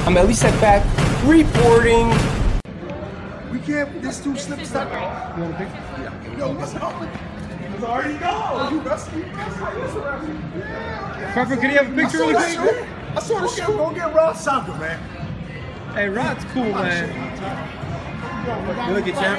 I'm Elie Seckbach reporting. We can't, this too slip stop. You want a picture? Yeah. Yo, what's up with It's already gone. you? That's you. Crawford, can you have a picture really quick? I saw the show. Go get Rod Soccer, man. Hey, Rod's cool, man. You look at champ.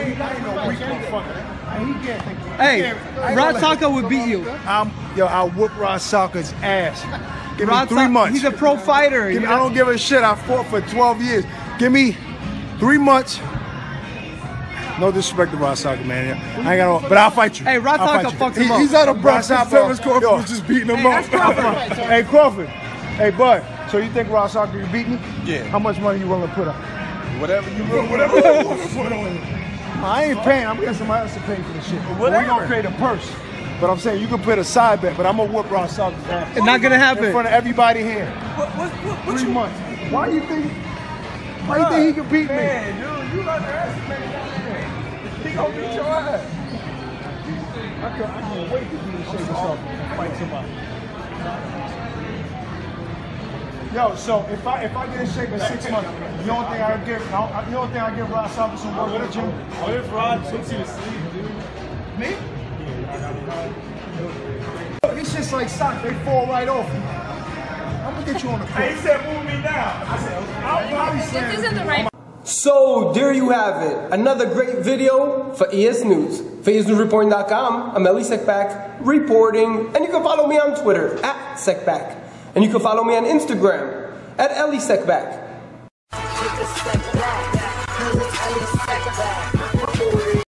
Hey, Rod Soccer would beat you. I'll whoop Rod Soccer's ass. Give me Rod 3 months. He's a pro fighter. I don't give a shit. I fought for 12 years. Give me 3 months. No disrespect to Rod Soccer, man. I ain't got no, but I'll fight you. Hey, Rod Soccer fucked him up. He's out of breath. Terrence Crawford was just beating him up. Hey, Crawford. Hey, bud. So you think Rod Soccer can beat me? Yeah. How much money you willing to put up? Whatever you want to put on. I ain't paying. I'm getting somebody else to pay for the shit. Whatever. We gonna pay the purse. But I'm saying you can put a side bet, but I'm gonna whoop Rod Soccer's ass. It's not gonna happen. In front of everybody here. What 3 months. Why do you think? Why do you think he can beat me? Man, dude, you underestimate that. He gonna beat your ass. I can't wait to be in shape and stuff and fight somebody. Yo, so if I get in shape in 6 months, you don't think I give Rod Soccer some work in the gym? What if Rod puts you to sleep, dude? Me? These shit's like socks, they fall right off. I'm gonna get you on the court. He said move me down. I said, I'll probably slam This isn't the right. So there you have it. Another great video for ES News. For ESNewsReporting.com, I'm Elie Seckbach reporting. And you can follow me on Twitter @Seckbach. And you can follow me on Instagram @Elie Seckbach.